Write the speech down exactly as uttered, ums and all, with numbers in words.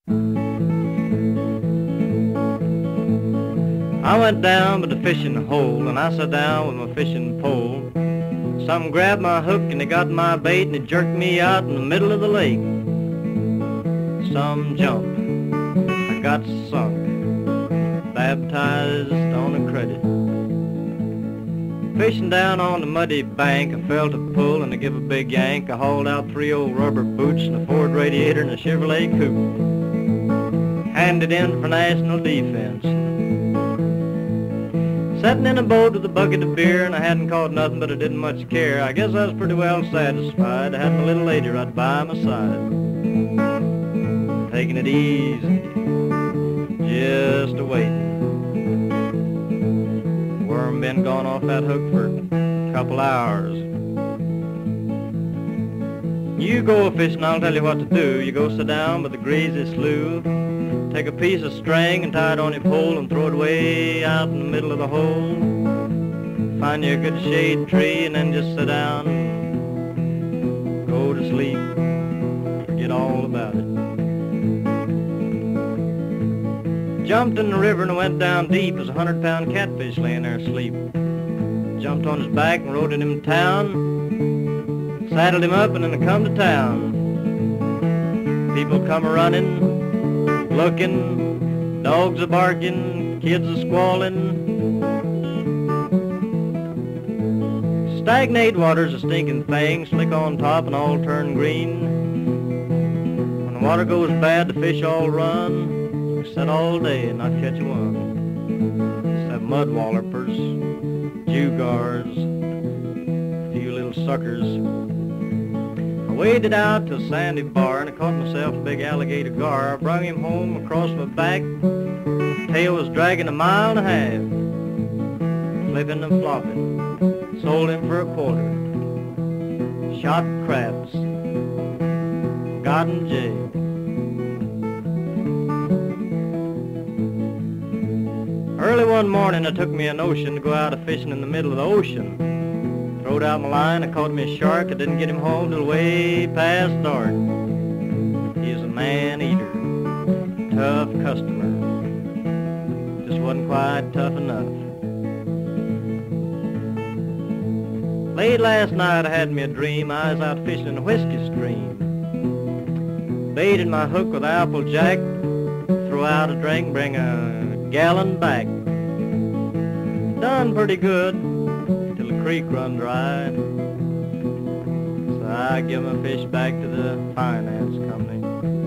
I went down by the fishing hole and I sat down with my fishing pole. Some grabbed my hook and they got my bait and they jerked me out in the middle of the lake. Some jumped, I got sunk, baptized on a credit. Fishing down on the muddy bank, I felt a pull and I give a big yank. I hauled out three old rubber boots and a Ford radiator and a Chevrolet coupe. Handed in for national defense. Sitting in a boat with a bucket of beer and I hadn't caught nothing but I didn't much care. I guess I was pretty well satisfied. I had my little lady right by my side. Taking it easy, just a-waiting. Worm been gone off that hook for a couple hours. You go fishing, I'll tell you what to do. You go sit down by the greasy slough. Take a piece of string and tie it on your pole and throw it way out in the middle of the hole. Find you a good shade tree and then just sit down and go to sleep. Forget all about it. Jumped in the river and went down deep. There's a hundred pound catfish laying there asleep. Jumped on his back and rode him to town. Saddled him up and then I come to town. People come a-running, looking, dogs a-barking, kids a-squalling. Stagnate water's a stinking thing, slick on top and all turn green. When the water goes bad, the fish all run. We sit all day and not catch one. Except mud wallopers, jugars, a few little suckers. I waded out to a sandy bar and I caught myself a big alligator gar. I brung him home across my back. Tail was dragging a mile and a half. Flipping and flopping. Sold him for a quarter. Shot craps. Got in jail. Early one morning I took me a notion to go out a-fishing in the middle of the ocean. Throwed out my line, I caught me a shark. I didn't get him home till way past dark. He's a man-eater, tough customer. Just wasn't quite tough enough. Late last night I had me a dream. I was out fishing in a whiskey stream. Baited my hook with applejack. Throw out a drink, bring a gallon back. Done pretty good till the creek run dry. So I give my fish back to the finance company.